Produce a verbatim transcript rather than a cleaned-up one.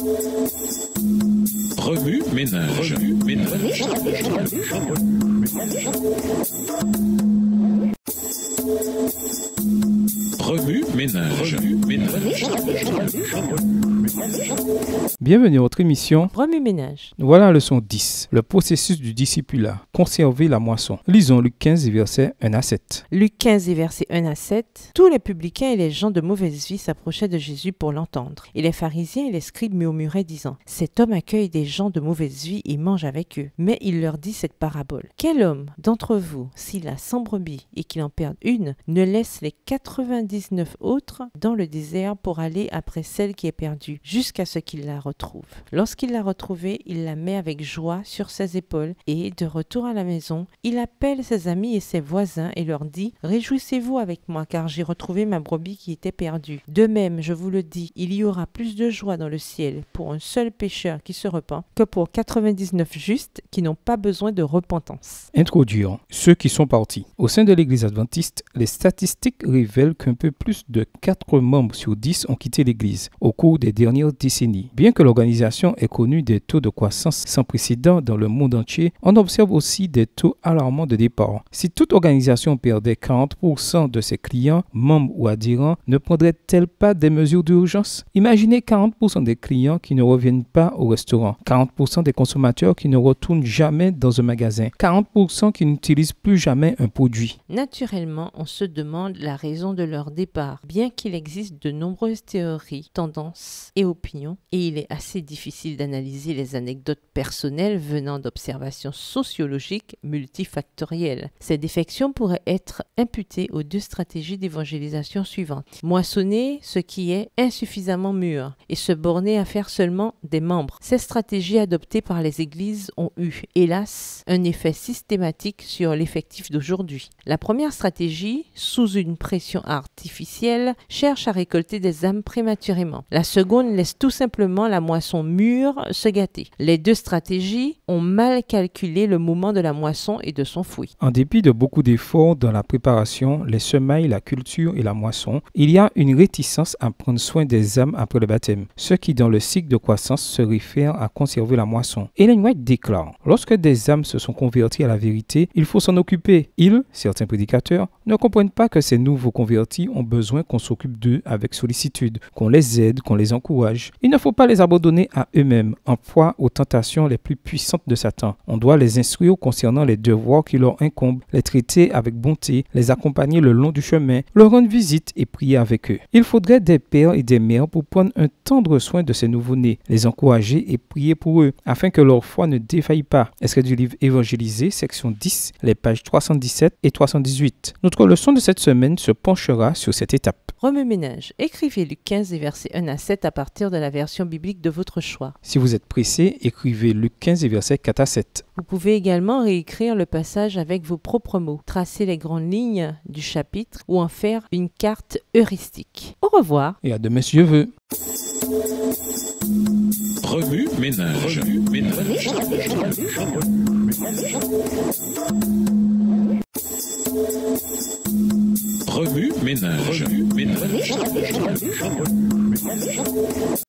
Remue ménage. Remue ménage. Remue ménage. Remue ménage. Bienvenue à votre émission Remue ménage. Voilà la leçon dix, le processus du discipulat, conserver la moisson. Lisons Luc quinze, versets un à sept. Luc quinze, versets un à sept. Tous les publicains et les gens de mauvaise vie s'approchaient de Jésus pour l'entendre. Et les pharisiens et les scribes murmuraient, disant: Cet homme accueille des gens de mauvaise vie et mange avec eux. Mais il leur dit cette parabole: Quel homme d'entre vous, s'il a cent brebis et qu'il en perde une, ne laisse les quatre-vingt-dix-neuf autres dans le désert pour aller après celle qui est perdue, jusqu'à ce qu'il la retrouve. Lorsqu'il l'a retrouvée, il la met avec joie sur ses épaules et, de retour à la maison, il appelle ses amis et ses voisins et leur dit: Réjouissez-vous avec moi, car j'ai retrouvé ma brebis qui était perdue. De même, je vous le dis, il y aura plus de joie dans le ciel pour un seul pécheur qui se repent que pour quatre-vingt-dix-neuf justes qui n'ont pas besoin de repentance. Introduire ceux qui sont partis. Au sein de l'Église adventiste, les statistiques révèlent qu'un peu plus de quatre membres sur dix ont quitté l'Église au cours des dernières décennies. Bien que l'organisation ait connu des taux de croissance sans précédent dans le monde entier, on observe aussi des taux alarmants de départ. Si toute organisation perdait quarante pour cent de ses clients, membres ou adhérents, ne prendrait-elle pas des mesures d'urgence? Imaginez quarante pour cent des clients qui ne reviennent pas au restaurant, quarante pour cent des consommateurs qui ne retournent jamais dans un magasin, quarante pour cent qui n'utilisent plus jamais un produit. Naturellement, on se demande la raison de leur départ, bien qu'il existe de nombreuses théories, tendances et opinions, et il est assez difficile d'analyser les anecdotes personnelles venant d'observations sociologiques multifactorielles. Ces défections pourraient être imputées aux deux stratégies d'évangélisation suivantes: moissonner ce qui est insuffisamment mûr et se borner à faire seulement des membres. Ces stratégies adoptées par les églises ont eu, hélas, un effet systématique sur l'effectif d'aujourd'hui. La première stratégie, sous une pression artificielle, cherche à récolter des âmes prématurément. La seconde laisse tout simplement la moisson mûre se gâter. Les deux stratégies ont mal calculé le moment de la moisson et de son fruit. En dépit de beaucoup d'efforts dans la préparation, les semailles, la culture et la moisson, il y a une réticence à prendre soin des âmes après le baptême, ce qui dans le cycle de croissance se réfère à conserver la moisson. Ellen White déclare: lorsque des âmes se sont converties à la vérité, il faut s'en occuper. Ils, certains prédicateurs, ne comprennent pas que ces nouveaux convertis ont besoin qu'on s'occupe d'eux avec sollicitude, qu'on les aide, qu'on les encourage. Il ne faut pas les abandonner à eux-mêmes, en proie aux tentations les plus puissantes de Satan. On doit les instruire concernant les devoirs qui leur incombent, les traiter avec bonté, les accompagner le long du chemin, leur rendre visite et prier avec eux. Il faudrait des pères et des mères pour prendre un tendre soin de ces nouveaux-nés, les encourager et prier pour eux, afin que leur foi ne défaille pas. Extrait du livre Évangéliser, section dix, les pages trois cent dix-sept et trois cent dix-huit. Notre leçon de cette semaine se penchera sur cette étape. Remue ménage. Écrivez Luc quinze, versets un à sept à partir de la version biblique de votre choix. Si vous êtes pressé, écrivez Luc quinze, versets quatre à sept. Vous pouvez également réécrire le passage avec vos propres mots, tracer les grandes lignes du chapitre ou en faire une carte heuristique. Au revoir. Et à demain si Dieu veut. Remue ménage. Remue ménage. Remue ménage. Remue ménage.